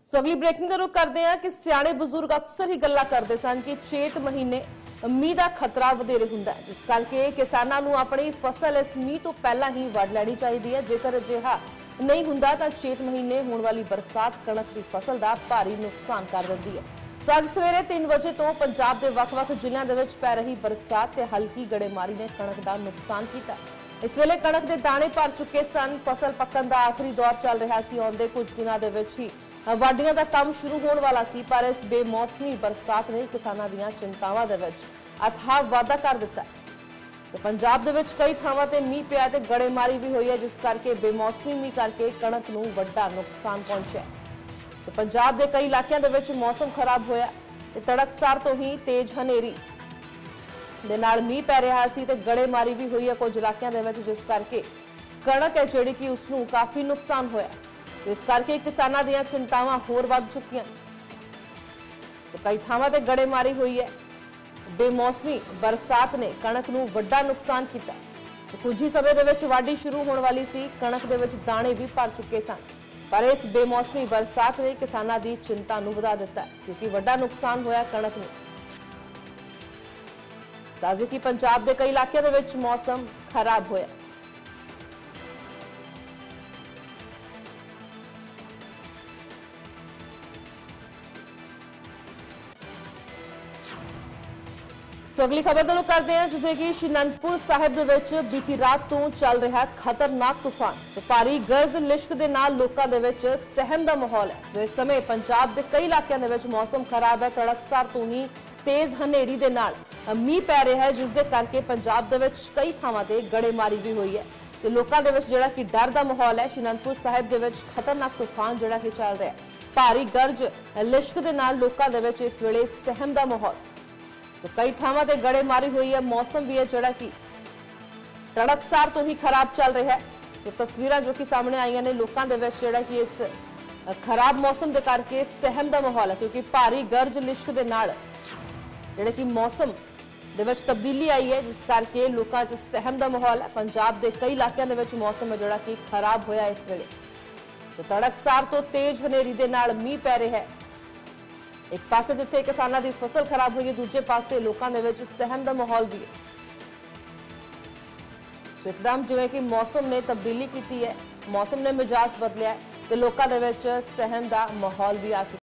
ਸੋ ਅਗਲੀ ਬ੍ਰੇਕਿੰਗ ਦਾ ਰੁਖ ਕਰਦੇ ਹਾਂ ਕਿ ਸਿਆਣੇ ਬਜ਼ੁਰਗ ਅਕਸਰ ਹੀ ਗੱਲਾਂ ਕਰਦੇ ਸਨ ਕਿ ਚੇਤ ਮਹੀਨੇ ਮੀਂਹ ਦਾ ਖਤਰਾ ਵਧੇਰੇ ਹੁੰਦਾ ਹੈ, ਜਿਸ ਕਰਕੇ ਕਿਸਾਨਾਂ ਨੂੰ ਆਪਣੀ ਫਸਲ ਇਸ ਮੀਂਹ ਤੋਂ ਪਹਿਲਾਂ ਹੀ ਵੱਢ ਲੈਣੀ ਚਾਹੀਦੀ ਹੈ। ਜੇਕਰ ਅਜਿਹਾ ਨਹੀਂ ਹੁੰਦਾ ਤਾਂ ਚੇਤ ਮਹੀਨੇ ਹੋਣ ਵਾਲੀ ਬਰਸਾਤ ਕਣਕ ਦੀ ਫਸਲ ਦਾ ਭਾਰੀ ਨੁਕਸਾਨ ਕਰ ਦਿੰਦੀ ਹੈ। ਸੋ ਅੱਜ ਸਵੇਰੇ 3 ਵਜੇ ਤੋਂ ਪੰਜਾਬ ਦੇ ਵੱਖ-ਵੱਖ ਜ਼ਿਲ੍ਹਿਆਂ ਦੇ ਵਿੱਚ ਪੈ ਰਹੀ ਬਰਸਾਤ ਤੇ ਹਲਕੀ ਗੜੇਮਾਰੀ ਨੇ ਕਣਕ ਦਾ ਨੁਕਸਾਨ ਕੀਤਾ। ਇਸ ਵੇਲੇ ਕਣਕ ਦੇ ਦਾਣੇ ਭਰ ਚੁੱਕੇ ਸਨ। ਫਸਲ ਪੱਕਣ ਦਾ ਆਖਰੀ ਦੌਰ ਚੱਲ ਰਿਹਾ ਸੀ। ਆਉਂਦੇ ਕੁਝ ਦਿਨਾਂ ਦੇ ਵਿੱਚ ਹੀ ਵਾਢੀਆਂ ਦਾ ਕੰਮ ਸ਼ੁਰੂ ਹੋਣ ਵਾਲਾ ਸੀ, ਪਰ ਇਸ ਬੇਮੌਸਮੀ ਬਰਸਾਤ ਨੇ ਕਿਸਾਨਾਂ ਦੀਆਂ ਚਿੰਤਾਵਾਂ ਦੇ ਵਿੱਚ ਅਥਾਹ ਵਾਧਾ ਕਰ ਦਿੱਤਾ। ਤੇ ਪੰਜਾਬ ਦੇ ਵਿੱਚ ਕਈ ਥਾਵਾਂ ਤੇ ਮੀਂਹ ਪਿਆ ਤੇ ਗੜੇਮਾਰੀ ਵੀ ਹੋਈ ਹੈ, ਜਿਸ ਕਰਕੇ ਬੇਮੌਸਮੀ ਮੀਂਹ ਕਰਕੇ ਕਣਕ ਨੂੰ ਵੱਡਾ ਨੁਕਸਾਨ ਪਹੁੰਚਿਆ। ਤੇ ਪੰਜਾਬ ਦੇ ਕਈ ਇਲਾਕਿਆਂ ਦੇ ਵਿੱਚ ਮੌਸਮ ਖਰਾਬ ਹੋਇਆ ਤੇ ਤੜਕਸਾਰ ਤੋਂ ਹੀ ਤੇਜ਼ ਹਨੇਰੀ ਦੇ ਨਾਲ ਮੀਂਹ ਪੈ ਰਿਹਾ ਸੀ ਤੇ ਗੜੇਮਾਰੀ ਵੀ ਹੋਈ ਹੈ ਕੁਝ ਇਲਾਕਿਆਂ ਦੇ ਵਿੱਚ, ਜਿਸ ਕਰਕੇ ਕਣਕ ਹੈ ਜਿਹੜੀ ਕਿ ਉਸ ਨੂੰ ਕਾਫੀ ਨੁਕਸਾਨ ਹੋਇਆ। ਇਸ ਕਰਕੇ ਕਿਸਾਨਾਂ ਦੀਆਂ ਚਿੰਤਾਵਾਂ ਹੋਰ ਵੱਧ ਚੁੱਕੀਆਂ। ਤੇ ਕਈ ਥਾਵਾਂ ਤੇ ਗੜੇਮਾਰੀ ਹੋਈ ਹੈ। ਬੇਮੌਸਮੀ ਬਰਸਾਤ ਨੇ ਕਣਕ ਨੂੰ ਵੱਡਾ ਨੁਕਸਾਨ ਕੀਤਾ। ਕੁਝ ਹੀ ਸਮੇਂ ਦੇ ਵਿੱਚ ਵਾਢੀ ਸ਼ੁਰੂ ਹੋਣ ਵਾਲੀ ਸੀ। ਕਣਕ ਦੇ ਵਿੱਚ ਦਾਣੇ ਵੀ ਭਰ ਚੁੱਕੇ ਸਨ, ਪਰ ਇਸ ਬੇਮੌਸਮੀ ਬਰਸਾਤ ਨੇ ਕਿਸਾਨਾਂ ਦੀ ਚਿੰਤਾ ਨੂੰ ਵਧਾ ਦਿੱਤਾ, ਕਿਉਂਕਿ ਵੱਡਾ ਨੁਕਸਾਨ ਹੋਇਆ ਕਣਕ ਨੂੰ। ਦੱਸਦੇ ਕਿ ਪੰਜਾਬ ਦੇ ਕਈ ਇਲਾਕਿਆਂ ਦੇ ਵਿੱਚ ਮੌਸਮ ਖਰਾਬ ਹੋਇਆ। ਸੋ ਅਗਲੀ ਖਬਰ ਤੋਂ ਕਰਦੇ ਹਾਂ, ਜਿੱਥੇ ਕਿ ਅਨੰਦਪੁਰ ਸਾਹਿਬ ਦੇ ਵਿੱਚ ਬੀਤੀ ਰਾਤ ਤੋਂ ਚੱਲ ਰਿਹਾ ਖਤਰਨਾਕ ਤੂਫਾਨ ਤੇ ਭਾਰੀ ਗਰਜ ਲਿਸ਼ਕ ਦੇ ਨਾਲ ਲੋਕਾਂ ਦੇ ਵਿੱਚ ਸਹਿਮ ਦਾ ਮਾਹੌਲ ਹੈ। ਜੋ ਇਸ ਸਮੇਂ ਪੰਜਾਬ ਦੇ ਕਈ ਇਲਾਕਿਆਂ ਦੇ ਵਿੱਚ ਮੌਸਮ ਖਰਾਬ ਹੈ। ਤੜਕਸਾਰ ਤੋਂ ਹੀ ਤੇਜ਼ ਹਨੇਰੀ ਦੇ ਨਾਲ ਮੀਂਹ ਪੈ ਰਿਹਾ ਹੈ, ਜਿਸ ਦੇ ਕਰਕੇ ਪੰਜਾਬ ਦੇ ਵਿੱਚ ਕਈ ਥਾਵਾਂ ਤੇ ਗੜੇਮਾਰੀ ਵੀ ਹੋਈ ਹੈ ਤੇ ਲੋਕਾਂ ਦੇ ਵਿੱਚ ਜਿਹੜਾ ਕਿ ਡਰ ਦਾ ਮਾਹੌਲ ਹੈ। ਅਨੰਦਪੁਰ ਸਾਹਿਬ ਦੇ ਵਿੱਚ ਖਤਰਨਾਕ ਤੂਫਾਨ ਜਿਹੜਾ ਕਿ ਚੱਲ ਰਿਹਾ ਹੈ, ਭਾਰੀ ਗਰਜ ਲਿਸ਼ਕ ਦੇ ਨਾਲ ਲੋਕਾਂ ਦੇ ਵਿੱਚ ਇਸ ਵੇਲੇ ਸਹਿਮ ਦਾ ਮਾਹੌਲ। ਸੋ ਕਈ ਥਾਵਾਂ ਤੇ ਗੜੇਮਾਰੀ ਹੋਈ ਹੈ। ਮੌਸਮ ਵੀ ਹੈ ਜਿਹੜਾ ਕਿ ਤੜਕਸਾਰ ਤੋਂ ਹੀ ਖਰਾਬ ਚੱਲ ਰਿਹਾ ਹੈ। ਤੇ ਤਸਵੀਰਾਂ ਜੋ ਕਿ ਸਾਹਮਣੇ ਆਈਆਂ ਨੇ, ਲੋਕਾਂ ਦੇ ਵਿੱਚ ਜਿਹੜਾ ਕਿ ਇਸ ਖਰਾਬ ਮੌਸਮ ਦੇ ਕਰਕੇ ਸਹਿਮ ਦਾ ਮਾਹੌਲ ਹੈ, ਕਿਉਂਕਿ ਭਾਰੀ ਗਰਜ ਲਿਸ਼ਕ ਦੇ ਨਾਲ ਜਿਹੜੇ ਕਿ ਮੌਸਮ ਦੇ ਵਿੱਚ ਤਬਦੀਲੀ ਆਈ ਹੈ, ਜਿਸ ਕਰਕੇ ਲੋਕਾਂ 'ਚ ਸਹਿਮ ਦਾ ਮਾਹੌਲ ਹੈ। ਪੰਜਾਬ ਦੇ ਕਈ ਇਲਾਕਿਆਂ ਦੇ ਵਿੱਚ ਮੌਸਮ ਹੈ ਜਿਹੜਾ ਕਿ ਖਰਾਬ ਹੋਇਆ ਇਸ ਵੇਲੇ। ਤੇ ਤੜਕਸਾਰ ਤੋਂ ਤੇਜ਼ ਹਨੇਰੀ ਦੇ ਨਾਲ ਮੀਂਹ ਪੈ ਰਿਹਾ ਹੈ। ਇੱਕ ਪਾਸੇ ਜਿੱਥੇ ਕਿਸਾਨਾਂ ਦੀ ਫਸਲ ਖਰਾਬ ਹੋਈ ਹੈ, ਦੂਜੇ ਪਾਸੇ ਲੋਕਾਂ ਦੇ ਵਿੱਚ ਸਹਿਮ ਦਾ ਮਾਹੌਲ ਵੀ ਹੈ। ਸੋ ਇੱਕਦਮ ਜਿਵੇਂ ਕਿ ਮੌਸਮ ਨੇ ਤਬਦੀਲੀ ਕੀਤੀ ਹੈ, ਮੌਸਮ ਨੇ ਮਿਜਾਜ਼ ਬਦਲਿਆ ਤੇ ਲੋਕਾਂ ਦੇ ਵਿੱਚ ਸਹਿਮ ਦਾ ਮਾਹੌਲ ਵੀ ਆ ਚੁੱਕਾ ਹੈ।